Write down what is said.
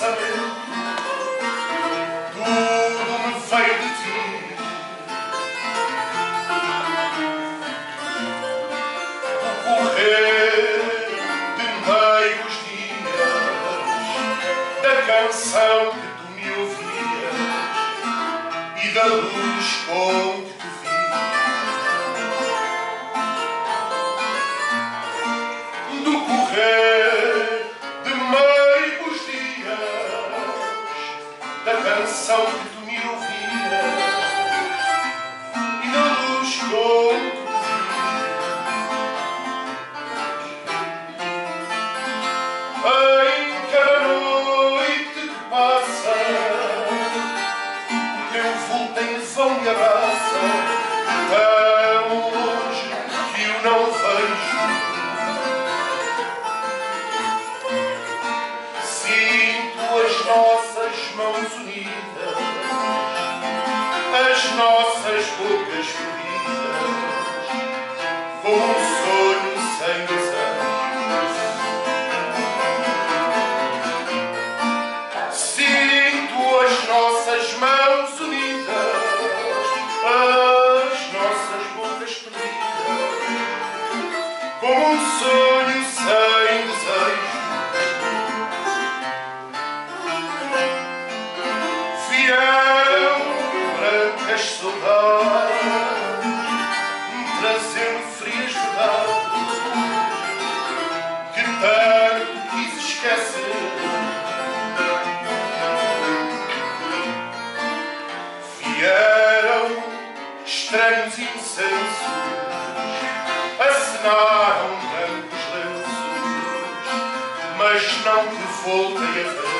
pensamento, tudo me veio de ti. O correr de meigos dias, da canção que tu me ouvias e da luz com que te vi. Do correr de meigos dias, da canção que tu me ouvias e da luz com que te vi. Em cada noite que passa, o teu vulto em vão me abraça, tão longe que o não vejo. Sinto as nossas mãos unidas, as nossas bocas perdidas, como um sonho sem desejo. Sinto as nossas mãos unidas, as nossas bocas perdidas, como um sonho sem desejo. Vieram brancas saudades trazer-me frias verdades que tanto quis esquecer. Vieram estranhos incensos, acenaram brancos lenços, mas não te voltei a ver.